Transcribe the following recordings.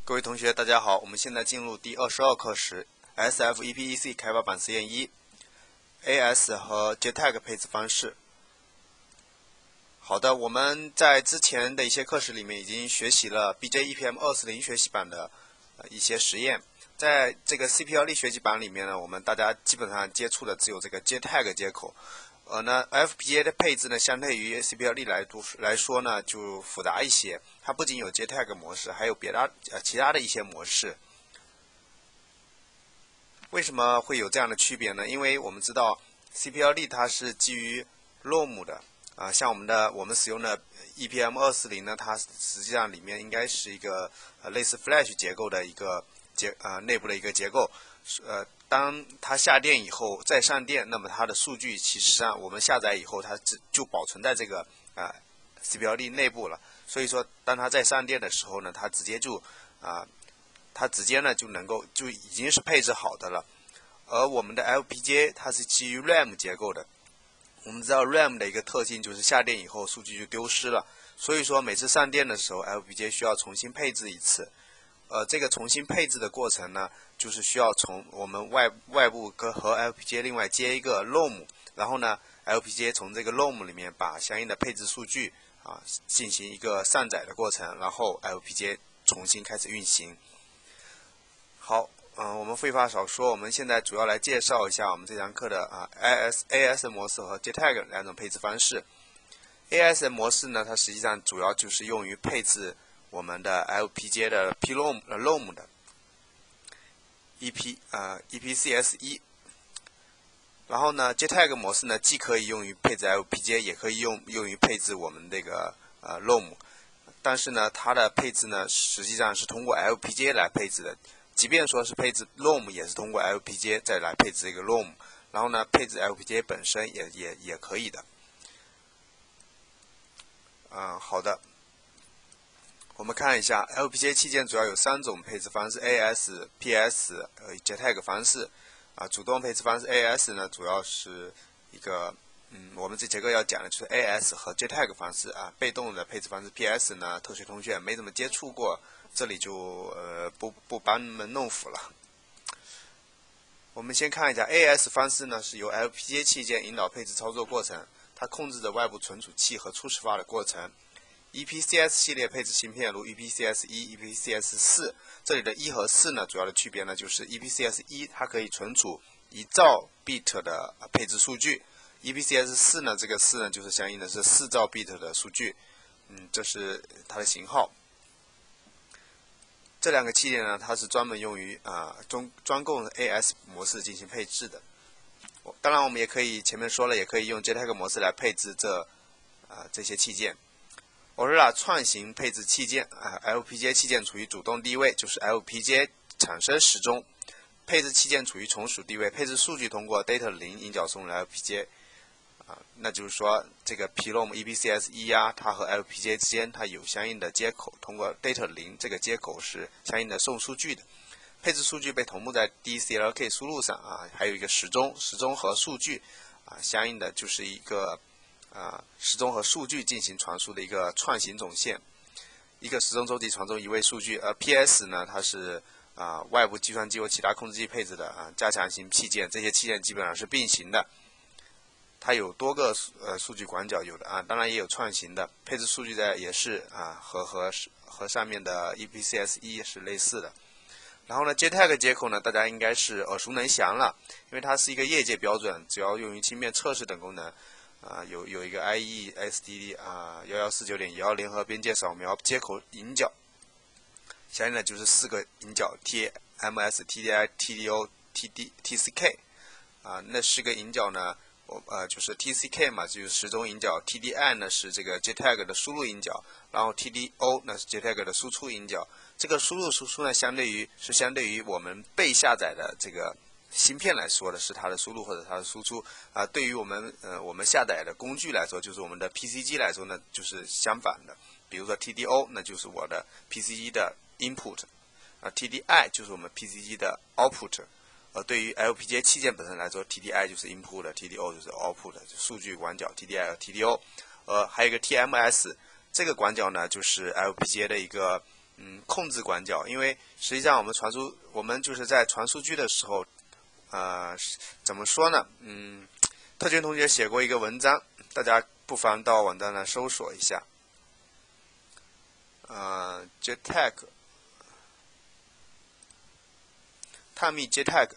各位同学，大家好，我们现在进入第22课时 SF-EPEC 开发版实验1 AS 和 JTAG 配置方式。好的，我们在之前的一些课时里面已经学习了 BJ-EPM240 学习版的一些实验。在这个 CPLD 学习版里面呢，我们大家基本上接触的只有这个 JTAG 接口。FPGA 的配置呢，相对于 CPLD 来说呢，就复杂一些。它不仅有 JTAG 模式，还有其他的一些模式。为什么会有这样的区别呢？因为我们知道 CPLD 它是基于 ROM 的像我们使用的 EPM240 呢，它实际上里面应该是一个类似 Flash 结构的一个内部的一个结构。当它下电以后再上电，那么它的数据其实上我们下载以后，它就保存在这个CPLD 内部了。所以说，当它再上电的时候呢，它直接呢就已经是配置好的了。而我们的 FPGA 它是基于 RAM 结构的。我们知道 RAM 的一个特性就是下电以后数据就丢失了，所以说每次上电的时候 FPGA 需要重新配置一次。这个重新配置的过程呢，就是需要从我们外部和 FPGA 另外接一个 ROM， 然后呢 FPGA 从这个 ROM 里面把相应的配置数据进行一个上载的过程，然后 FPGA 重新开始运行。好，我们废话少说，我们现在主要来介绍一下我们这堂课的AS 模式和 JTAG 两种配置方式。AS 模式呢，它实际上主要就是用于配置我们的 FPGA 的 ROM 的 EPCS1。然后呢 JTAG 模式呢，既可以用于配置 FPGA， 也可以用于配置我们这个ROM。但是呢，它的配置呢，实际上是通过 FPGA 来配置的。即便说是配置 ROM， 也是通过 FPGA 再来配置一个 ROM。然后呢，配置 FPGA 本身也可以的。好的。我们看一下 FPGA 器件主要有3种配置方式 ：AS、PS 和 JTAG 方式。主动配置方式 AS 呢，主要是一个我们这节课要讲的就是 AS 和 JTAG 方式被动的配置方式 PS 呢，特学同学没怎么接触过，这里就不班门弄斧了。我们先看一下 AS 方式呢，是由 FPGA 器件引导配置操作过程，它控制着外部存储器和初始化的过程。EPCS 系列配置芯片如 EPCS1、EPCS4， 这里的1和4呢，主要的区别呢就是 EPCS1 它可以存储1兆 bit 的配置数据 ，EPCS4 呢这个4呢就是相应的是4兆 bit 的数据，这是它的型号。这两个器件呢，它是专门用于专供 AS 模式进行配置的。当然，我们也可以前面说了，也可以用 JTAG 模式来配置这些器件。Aurora 创新配置器件FPGA 器件处于主动地位，就是 FPGA 产生时钟；配置器件处于从属地位，配置数据通过 data 0引导送入 FPGA。那就是说，这个 PROM EPCS1它和 FPGA 之间它有相应的接口，通过 data 0这个接口是相应的送数据的。配置数据被同步在 DCLK 输入上还有一个时钟和数据相应的就是一个时钟和数据进行传输的一个串行总线，一个时钟周期传送一位数据。而 PS 呢，它是外部计算机或其他控制器配置的加强型器件，这些器件基本上是并行的。它有多个数据管角，有的当然也有串行的配置数据的，也是和上面的 EPCS1 是类似的。然后呢 JTAG 接口呢，大家应该是耳熟能详了，因为它是一个业界标准，主要用于轻便测试等功能。有一个 IE STD 114.9联合边界扫描接口引脚，相应的就是4个引脚 TMS、TDI、TDO、TCK 那4个引脚呢，就是 TCK 嘛，就是时钟引脚 ；TDI 呢是这个 JTAG 的输入引脚，然后 TDO 呢是 JTAG 的输出引脚。这个输入输出呢，相对于我们被下载的这个芯片来说的是它的输入或者它的输出对于我们下载的工具来说，就是我们的 PC 机来说呢，就是相反的。比如说 TDO 那就是我的 PC 机的 input TDI 就是我们 PC 机的 output。对于 FPGA 器件本身来说 ，TDI 就是 input， TDO 就是 output， 数据管角 TDI 和 TDO。还有一个 TMS， 这个管角呢就是 FPGA 的一个控制管角，因为实际上我们就是在传数据的时候，怎么说呢？特群同学写过一个文章，大家不妨到网站来搜索一下。JTAG， 探秘 JTAG。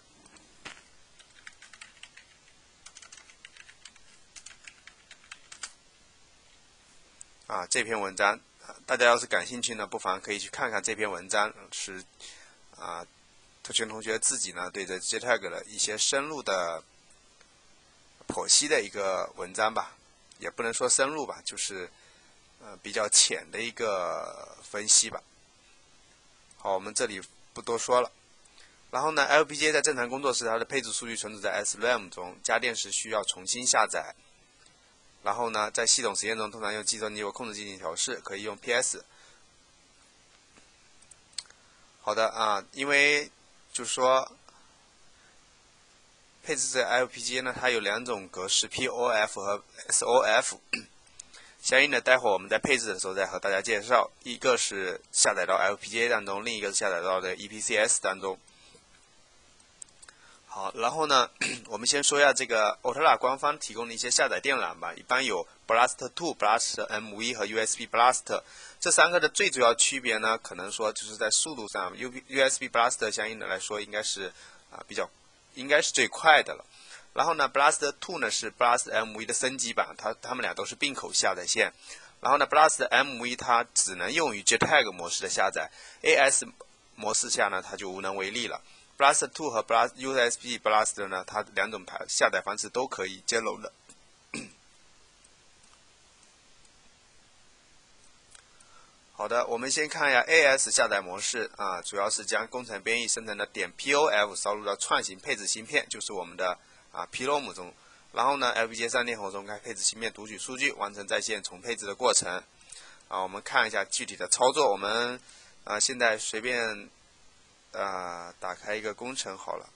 这篇文章，大家要是感兴趣呢，不妨可以去看看这篇文章，是特群同学自己呢对这 JTAG 的一些深入的剖析的一个文章吧，也不能说深入吧，就是比较浅的一个分析吧。好，我们这里不多说了。然后呢 ，LPGA 在正常工作时，它的配置数据存储在 SRAM 中，加电时需要重新下载。然后呢，在系统实验中，通常用计算机或控制进行调试，可以用 PS。好的因为就是说，配置这 LPGA 呢，它有2种格式 ，POF 和 SOF。相应的，待会儿我们在配置的时候再和大家介绍，一个是下载到 LPGA 当中，另一个是下载到的 EPCS 当中。好，然后呢，我们先说一下这个 Altera 官方提供的一些下载电缆吧。一般有 Blast2、Blast M1 和 USB Blast 这3个的最主要区别呢，可能说就是在速度上 ，USB Blast 相应的来说应该是应该是最快的了。然后呢 ，Blast2 呢是 Blast M1 的升级版，它们俩都是并口下载线。然后呢 ，Blast M1 它只能用于 JTAG 模式的下载 ，AS 模式下呢它就无能为力了。Blast2 和 USB Blast 呢，它2种下载方式都可以兼容的。好的，我们先看一下 AS 下载模式主要是将工程编译生成的点 .POF 烧入到串行配置芯片，就是我们的PROM 中。然后呢 ，LPGA 3点后中开配置芯片读取数据，完成在线重配置的过程。我们看一下具体的操作。我们现在随便打开一个工程好了。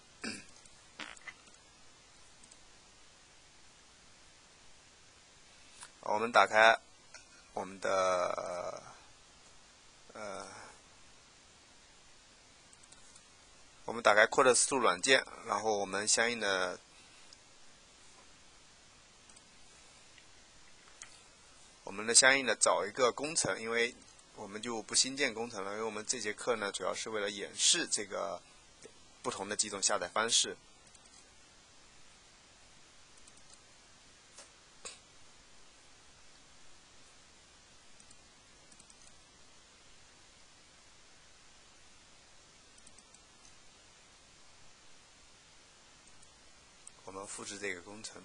我们打开我们的我们打开 Quartz2 软件，然后我们相应的找一个工程，因为我们就不新建工程了，因为我们这节课呢主要是为了演示这个不同的几种下载方式。我们复制这个工程。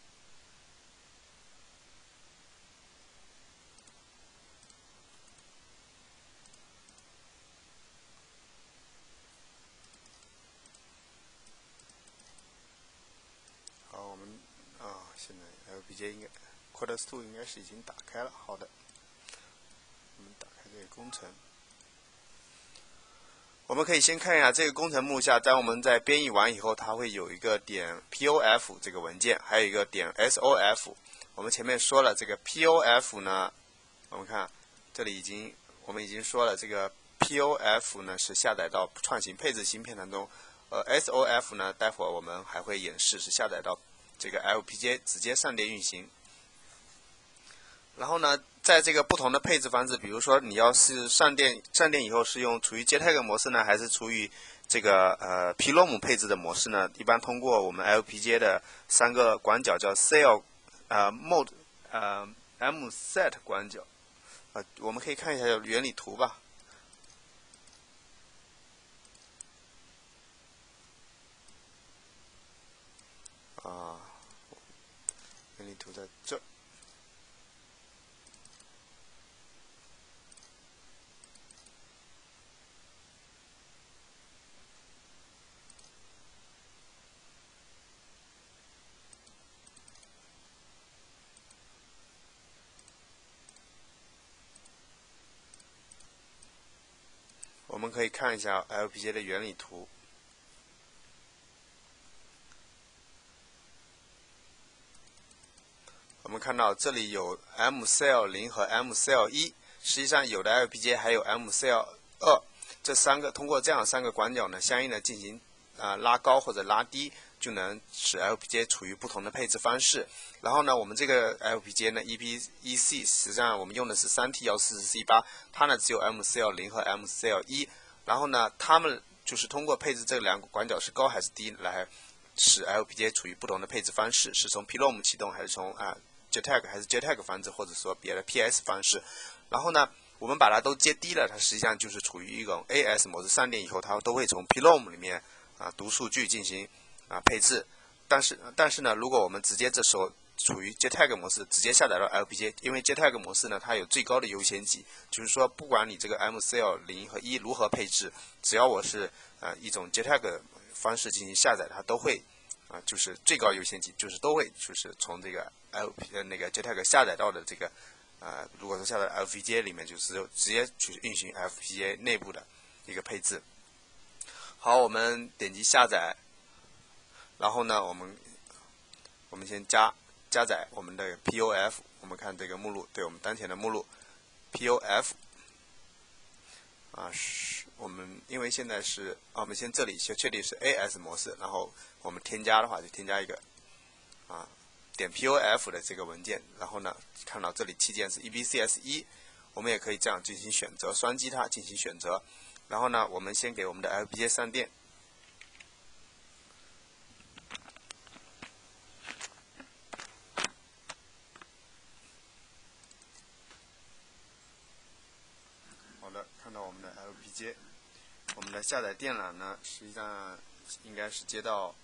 好，我们现在 LPGA 应该 Quartz2 应该是已经打开了。好的，我们打开这个工程。我们可以先看一下这个工程目录下，当我们在编译完以后，它会有一个点 .POF 这个文件，还有一个点 .SOF。我们前面说了，这个 POF 呢，我们看这里我们已经说了，这个 POF 呢是下载到串行配置芯片当中，SOF 呢，待会儿我们还会演示是下载到这个 LPGA 直接上电运行。然后呢，在这个不同的配置方式，比如说你要是上电以后是用处于 JTAG 模式呢，还是处于这个PROM 配置的模式呢？一般通过我们 LPGA 的3个管角叫 Cell Mode MSET 管角我们可以看一下原理图吧。原理图在这。我们可以看一下 LPGA 的原理图。我们看到这里有 MCell0 和MCell1，实际上有的 LPGA 还有 2，这通过这样3个管角呢，相应的进行拉高或者拉低，就能使 LPGA 处于不同的配置方式。然后呢，我们这个 LPGA 呢 EPEC 实际上我们用的是3T14C8，它呢只有 MCL0 和 MCL1。然后呢，它们就是通过配置这2个管角是高还是低来使 LPGA 处于不同的配置方式，是从 P-LOM 启动，还是从JTAG 还是 JTAG 方式，或者说别的 PS 方式。然后呢，我们把它都接低了，它实际上就是处于一种 AS 模式。上电以后，它都会从 P-LOM 里面读数据进行配置。但是呢，如果我们直接这时候处于 JTAG 模式，直接下载到 LPGA， 因为 JTAG 模式呢，它有最高的优先级，就是说不管你这个 MCL0 和1如何配置，只要我是一种 JTAG 方式进行下载，它都会就是最高优先级，就是都会就是从这个那个 JTAG 下载到的这个如果说下载 LPGA 里面，就是直接去运行 LPGA 内部的一个配置。好，我们点击下载，然后呢，我们先加载我们的 POF， 我们看这个目录，对我们当前的目录 POF 是我们因为现在是我们先这里先确定是 AS 模式，然后我们添加的话就添加一个点 POF 的这个文件，然后呢看到这里器件是 EBCS1， 我们也可以这样进行选择，双击它进行选择。然后呢，我们先给我们的 LPGA 上电。好的，看到我们的 LPGA， 我们的下载电缆呢，实际上应该是接到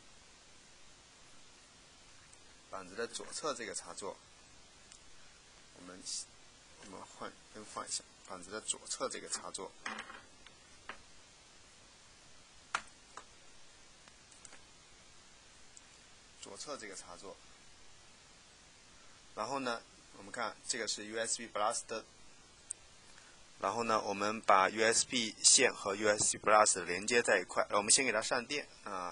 板子的左侧这个插座。我们更换一下板子的左侧这个插座。左侧这个插座，然后呢，我们看这个是 USB Plus 的，然后呢，我们把 USB 线和 USB Plus 连接在一块，我们先给它上电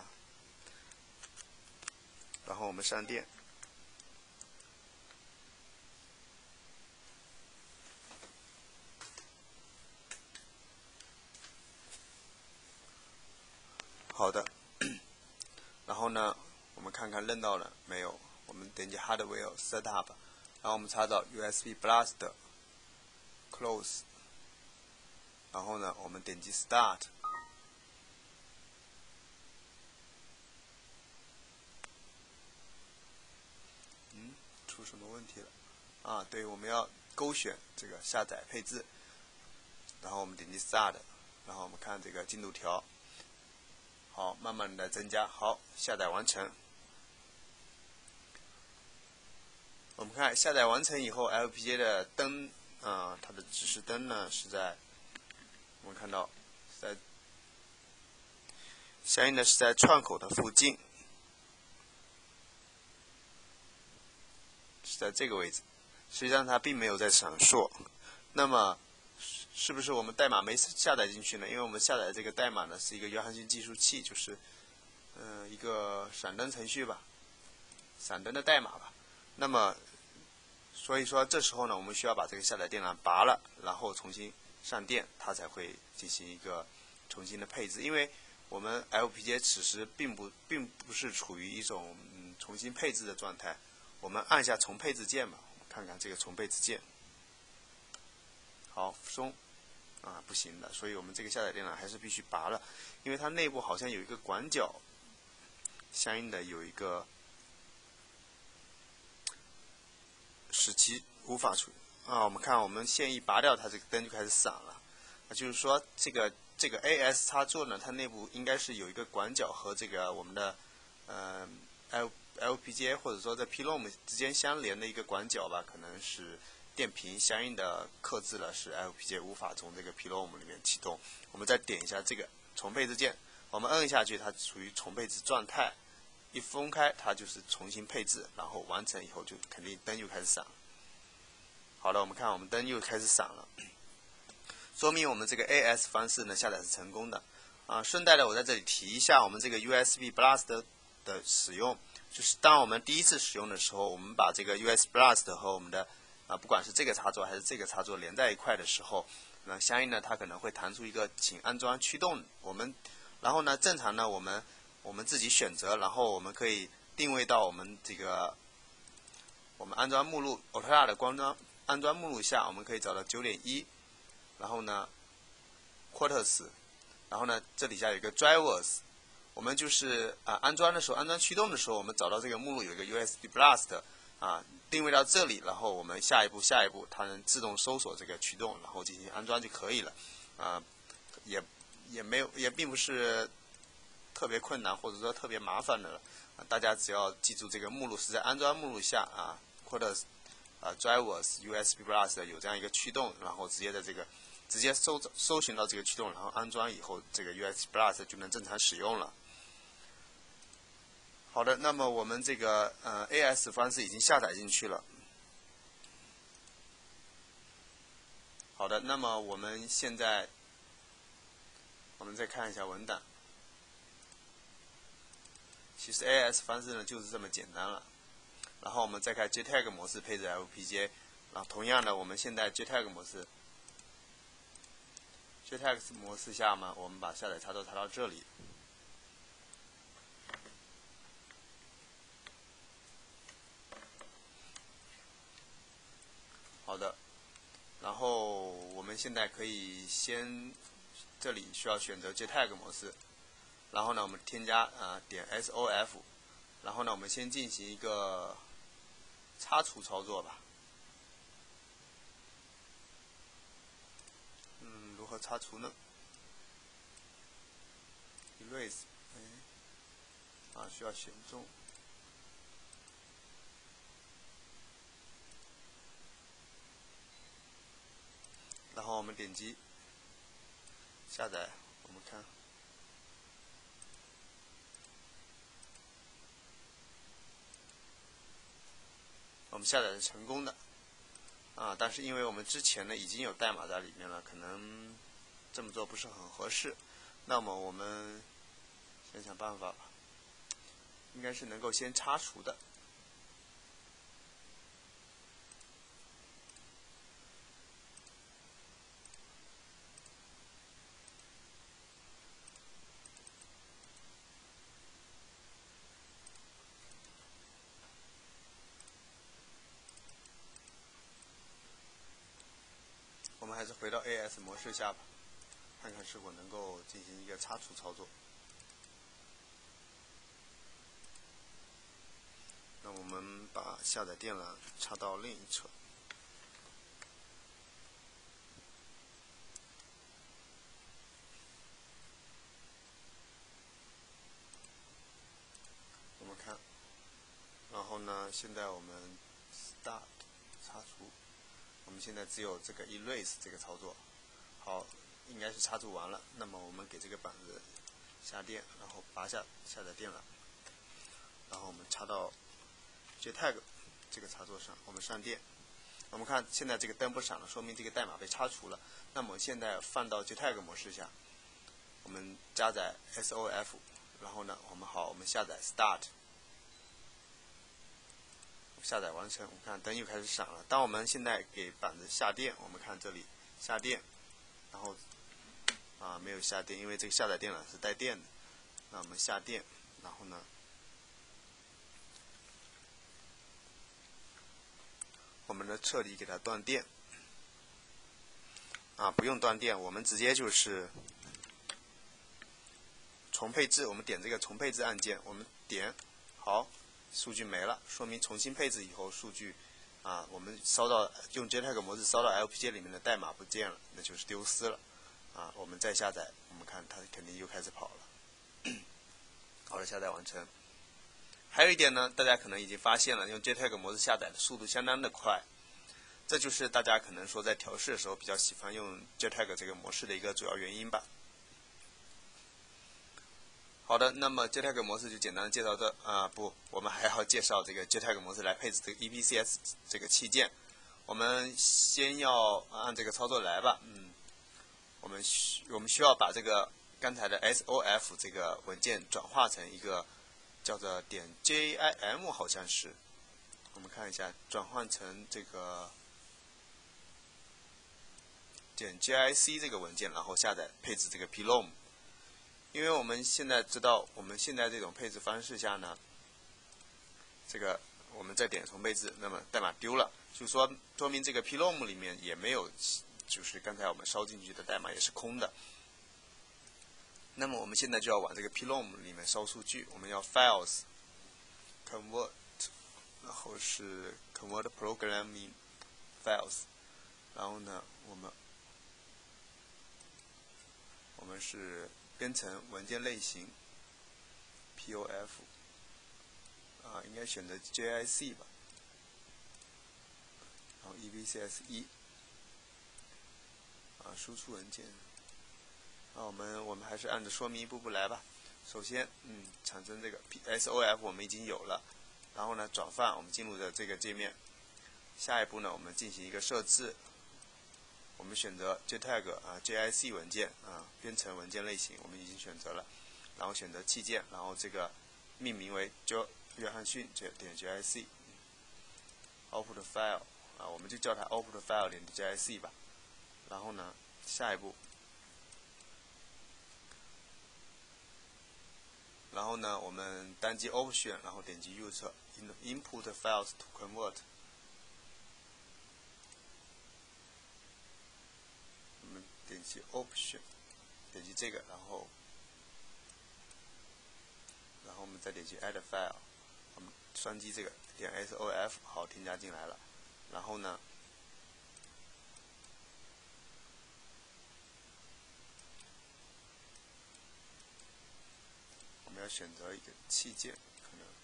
然后我们上电，好的，然后呢，我们看看认到了没有？我们点击 Hardware Setup， 然后我们查找 USB Plus 的 Close， 然后呢，我们点击 Start。出什么问题了？对，我们要勾选这个下载配置，然后我们点击 Start， 然后我们看这个进度条。好，慢慢的增加。好，下载完成。我们看下载完成以后 ，LPGA 的灯它的指示灯呢是在我们看到在相应的是在串口的附近，是在这个位置。实际上它并没有在闪烁。那么是不是我们代码没下载进去呢？因为我们下载的这个代码呢是一个约翰逊计数器，就是一个闪灯程序吧，闪灯的代码吧。那么所以说这时候呢，我们需要把这个下载电缆拔了，然后重新上电，它才会进行一个重新的配置。因为我们 LPGA 此时并不是处于一种重新配置的状态。我们按下重配置键吧，我们看看这个重配置键。好，松不行的，所以我们这个下载电缆还是必须拔了，因为它内部好像有一个管角，相应的有一个使其无法处我们看我们线一拔掉，它这个灯就开始闪了。就是说这个 AS 插座呢，它内部应该是有一个管角和这个我们的LPGA 或者说在 P-LOM 之间相连的一个管角吧，可能是电瓶相应的克制了，使 LPGA 无法从这个 P-LOM 里面启动。我们再点一下这个重配置键，我们摁下去，它处于重配置状态，一分开它就是重新配置，然后完成以后就肯定灯就开始闪了。好的，我们看我们灯又开始闪了，说明我们这个 AS 方式呢下载是成功的。顺带的我在这里提一下我们这个 USB Plus 的使用，就是当我们第一次使用的时候，我们把这个 USB Plus 和我们的不管是这个插座还是这个插座连在一块的时候， 那相应的它可能会弹出一个请安装驱动。然后呢，正常呢我们自己选择，然后我们可以定位到我们安装目录 Opera 的安装目录下，我们可以找到 9.1， 然后呢 Quarters， 然后呢这底下有一个 Drivers， 我们就是安装驱动的时候，我们找到这个目录有一个 USB Blast 定位到这里，然后我们下一步它能自动搜索这个驱动，然后进行安装就可以了。也并不是特别困难或者说特别麻烦的了。大家只要记住这个目录是在安装目录下Quarters Drivers USB Blast 有这样一个驱动，然后直接搜寻到这个驱动，然后安装以后，这个 USB Blast 就能正常使用了。好的，那么我们这个AS 方式已经下载进去了。好的，那么我们现在再看一下文档。其实 AS 方式呢就是这么简单了。然后我们再看 JTAG 模式配置 FPGA， 然后同样的，我们现在 JTAG 模式下嘛，我们把下载插头插到这里。好的，然后我们现在可以这里需要选择 JTAG 模式，然后呢我们添加点 SOF， 然后呢我们先进行一个擦除操作吧。如何擦除呢 ？Erase， 需要选中。然后我们点击下载，我们看，我们下载是成功的，但是因为我们之前呢已经有代码在里面了，可能这么做不是很合适。那么我们先想办法吧，应该是能够先擦除的。我们还是回到 AS 模式下吧，看看是否能够进行一个擦除操作。那我们把下载电缆插到另一侧。我们看，然后呢，现在我们 Start 擦除。我们现在只有这个 Erase 这个操作，好，应该是插除完了。那么我们给这个板子下电，然后拔下载电缆，然后我们插到 JTAG 这个插座上，我们上电。我们看现在这个灯不闪了，说明这个代码被擦除了。那么现在放到 JTAG 模式下，我们加载 SOF， 然后呢，我们下载 Start。下载完成，我们看灯又开始闪了。当我们现在给板子下电，我们看这里下电，然后没有下电，因为这个下载电缆是带电的。那我们下电，然后呢，我们彻底给它断电。不用断电，我们直接就是重配置。我们点这个重配置按键，我们点好。数据没了，说明重新配置以后数据，我们用 JTAG 模式烧到 LPGA 里面的代码不见了，那就是丢失了。我们再下载，我们看它肯定又开始跑了。好了，下载完成。还有一点呢，大家可能已经发现了，用 JTAG 模式下载的速度相当的快，这就是大家可能说在调试的时候比较喜欢用 JTAG 这个模式的一个主要原因吧。好的，那么 JTAG 模式就简单的介绍这，我们还要介绍这个 JTAG 模式来配置这个 EPCS 这个器件。我们先要按这个操作来吧。我们需要把这个刚才的 SOF 这个文件转化成一个叫做点 JIM， 好像是。我们看一下，转换成这个点 JIC 这个文件，然后下载配置这个 plom。因为我们现在知道，我们现在这种配置方式下呢，这个我们再点重配置，那么代码丢了，就说明这个 plom 里面也没有，就是刚才我们烧进去的代码也是空的。那么我们现在就要往这个 plom 里面烧数据，我们要 files convert， 然后是 convert programming files， 然后呢我们是编程文件类型 POF， 应该选择 JIC 吧，然后 EBCS1， 输出文件。我们还是按照说明一步步来吧。首先，产生这个 SOF 我们已经有了，然后呢，转换我们进入的这个界面。下一步呢，我们进行一个设置，我们选择 JTAG JIC 文件编程文件类型我们已经选择了，然后选择器件，然后这个命名为约翰逊点 JIC output file 我们就叫它 output file 点 JIC 吧。然后呢，下一步。然后呢，我们单击 Option， 然后点击右侧 Input Files to Convert。我们点击 Option， 点击这个，然后我们再点击 Add File， 我们双击这个点 SOF， 好，添加进来了。然后呢，我们要选择一个器件，可能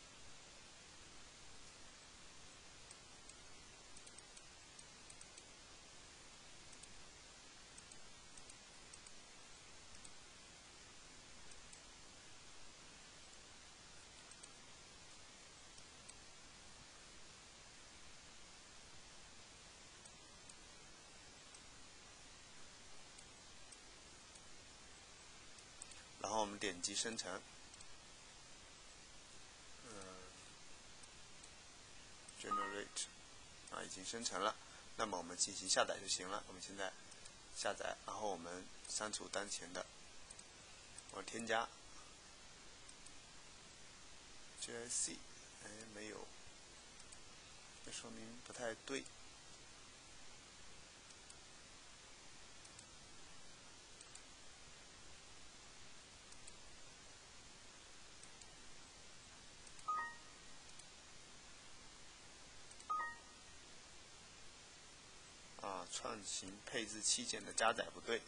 然后我们点击生成。Generate 已经生成了，那么我们进行下载就行了。我们现在下载，然后我们删除当前的，我添加 JIC， 没有，这说明不太对。创新配置器件的加载不对。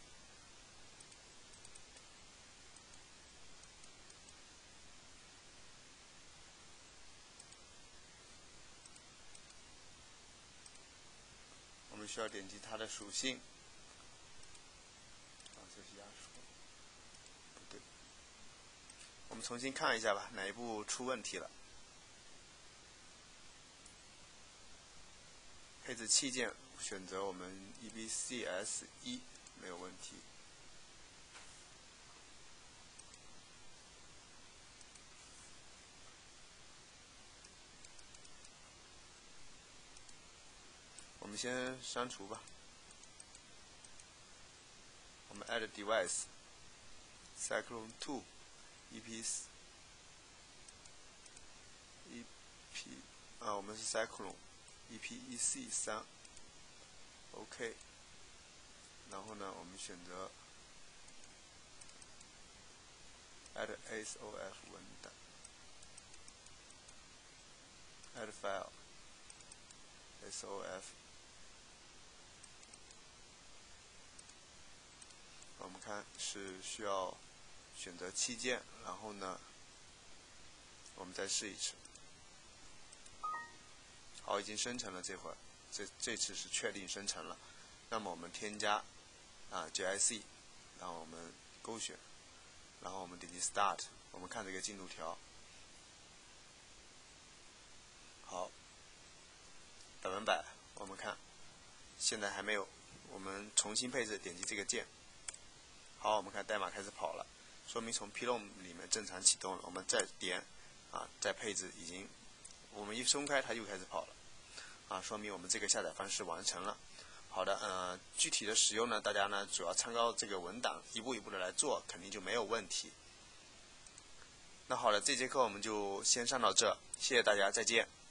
我们需要点击它的属性。这是压缩，不对。我们重新看一下吧，哪一步出问题了？配置器件选择我们 EBCS1 没有问题。我们先删除吧。我们 add device cyclone 2 我们是 cyclone EPEC3 OK。然后呢，我们选择 add SOF 文档 add file SOF。我们看是需要选择器件，然后呢，我们再试一次。好，已经生成了，这次是确定生成了。那么我们添加JIC， 然后我们勾选，然后我们点击 Start， 我们看这个进度条。好，100%，我们看现在还没有，我们重新配置，点击这个键。好，我们看代码开始跑了，说明从 plom 里面正常启动了。我们再点再配置，我们一松开它又开始跑了说明我们这个下载方式完成了。 好的，具体的使用呢，大家呢主要参照这个文档，一步一步的来做，肯定就没有问题。那好了，这节课我们就先上到这，谢谢大家，再见。